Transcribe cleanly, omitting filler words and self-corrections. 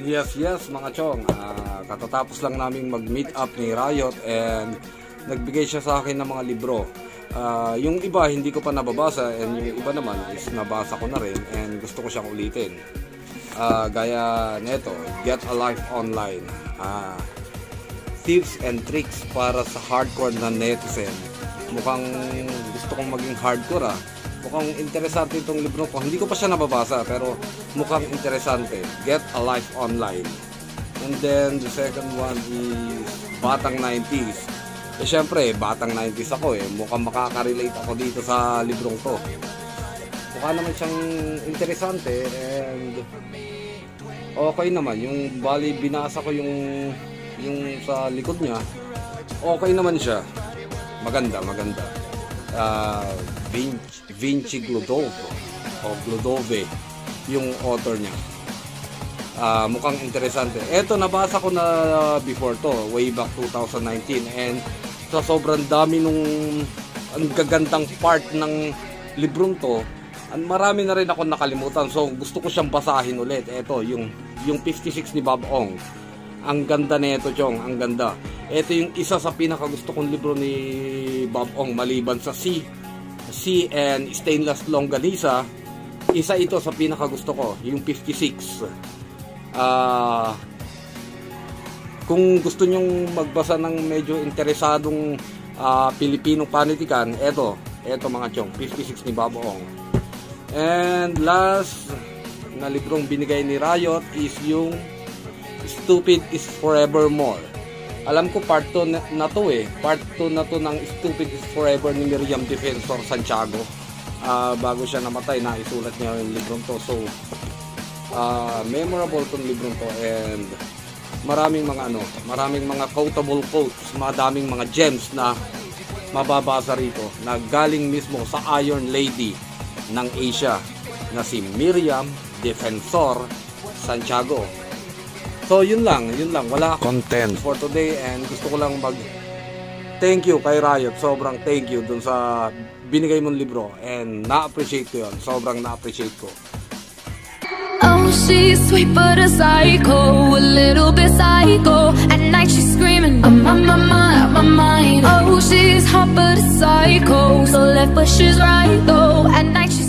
Yes mga chong, katatapos lang namin mag-meet up ni Riot and nagbigay siya sa akin ng mga libro. Yung iba hindi ko pa nababasa and yung iba naman is nabasa ko na rin and gusto ko siyang ulitin. Gaya neto, Get a Life Online. Tips and tricks para sa hardcore na netizen. Mukhang gusto kong maging hardcore Mukhang interesante itong libro ko. Hindi ko pa siya nababasa pero mukhang interesante. Get a Life Online. And then the second one is Batang 90s. Syempre, Batang 90s ako Mukhang makaka-relate ako dito sa librong to. Mukha naman siyang interesante and okay naman. Yung bali binasa ko yung sa likod niya. Okay naman siya. Maganda. Vinci Glodove o Glodove yung author niya. Mukhang interesante. Eto, nabasa ko na before to, way back 2019 and sa sobrang dami nung ang gagandang part ng librong to, marami na rin ako nakalimutan. So gusto ko siyang basahin ulit. Eto, yung 56 ni Bob Ong. Ang ganda nito, Chong, ang ganda. Ito yung isa sa pinakagusto kong libro ni Bob Ong maliban sa Sea and Stainless Longganisa. Isa ito sa pinakagusto ko, yung 56. Kung gusto nyong magbasa ng medyo interesadong Pilipinong panitikan, eto mga Chong, 56 ni Bob Ong. And last na librong binigay ni Riot is yung Stupid is Forevermore. Alam ko part 2 na to Part 2 na to ng Stupid is Forever ni Miriam Defensor Santiago. Bago siya namatay, naisulat niya yung librong to. So, memorable tong librong to and maraming mga quotable quotes, madaming mga gems na mababasa rito na galing mismo sa Iron Lady ng Asia na si Miriam Defensor Santiago. So yun lang, wala content for today and gusto ko lang thank you kay Riot, sobrang thank you dun sa binigay mong libro and na-appreciate ko yun, sobrang na-appreciate ko. Oh, she's sweet but a psycho, a little bit psycho. At night she's screaming, I'm on my mind. Oh, she's hot but a psycho, so left but she's right though. At night she's